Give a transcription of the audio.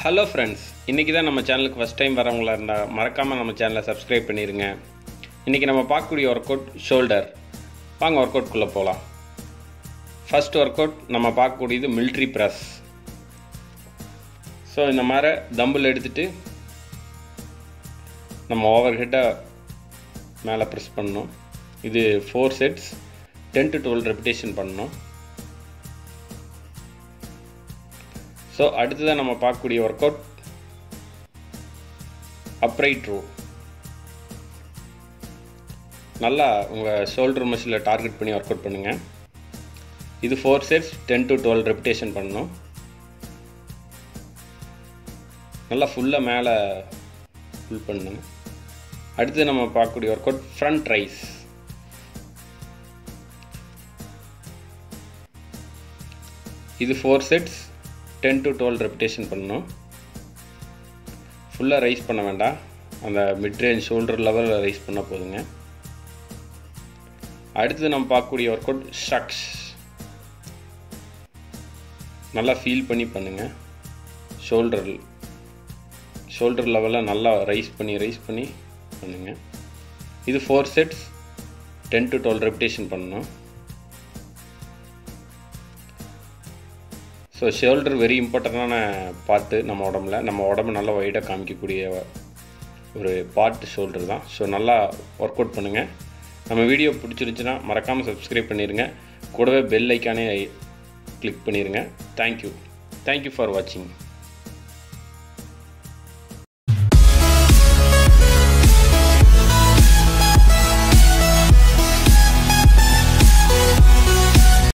Hello friends, இன்றைக்கி தான் நம்ம சேனலுக்கு ஃபஸ்ட் டைம் வரவங்களா இருந்தால் மறக்காமல் நம்ம சேனலை சப்ஸ்கிரைப் பண்ணிடுங்க. இன்றைக்கி நம்ம பார்க்கக்கூடிய ஒர்க் அவுட் ஷோல்டர். வாங்க ஒர்க் அவுட்குள்ளே போகலாம். ஃபஸ்ட் ஒர்க் அவுட் நம்ம பார்க்கக்கூடியது மிலிட்ரி ப்ரெஸ். ஸோ இந்த மாதிரி தம்பிள் எடுத்துகிட்டு நம்ம ஓவர் ஹெட்டை மேலே ப்ரெஸ் பண்ணணும். இது 4 செட்ஸ் 10 to 12 ரெப்பிடேஷன் பண்ணணும். ஸோ அடுத்ததான் நம்ம பார்க்கக்கூடிய ஒர்க் அவுட் அப்ரைட் ரோ. நல்லா உங்கள் ஷோல்டர் மசிலில் டார்கெட் பண்ணி ஒர்க் அவுட் பண்ணுங்கள். இது 4 செட்ஸ் 10 to 12 ரெப்பிடேஷன் பண்ணணும். நல்லா ஃபுல்லாக மேலே ஃபுல் பண்ணுங்க. அடுத்து நம்ம பார்க்கக்கூடிய ஒர்க் அவுட் ஃப்ரண்ட் ரைஸ். இது 4 செட்ஸ் 10 to 12 ரெப்பிடேஷன் பண்ணணும். ஃபுல்லாக ரைஸ் பண்ண வேண்டாம், அந்த மிட் ரேஞ்ச் ஷோல்டர் லெவலில் ரைஸ் பண்ணால் போதுங்க. அடுத்து நம்ம பார்க்கக்கூடிய ஒர்க் அவுட் ஷக்ஸ். நல்லா ஃபீல் பண்ணி பண்ணுங்கள். ஷோல்டர் லெவலில் நல்லா ரைஸ் பண்ணி பண்ணுங்கள். இது 4 செட்ஸ் 10 to 12 ரெப்பிடேஷன் பண்ணணும். ஸோ ஷோல்டர் வெரி இம்பார்ட்டண்டான பார்ட்டு நம்ம உடம்பு நல்லா வைடாக காமிக்கக்கூடிய ஒரு பார்ட்டு ஷோல்டர் தான். ஸோ நல்லா ஒர்க் அவுட் பண்ணுங்கள். நம்ம வீடியோ பிடிச்சிருந்துச்சுன்னா மறக்காமல் சப்ஸ்கிரைப் பண்ணிடுங்க. கூடவே பெல் ஐக்கானே கிளிக் பண்ணிடுங்க. தேங்க்யூ ஃபார் வாட்சிங்.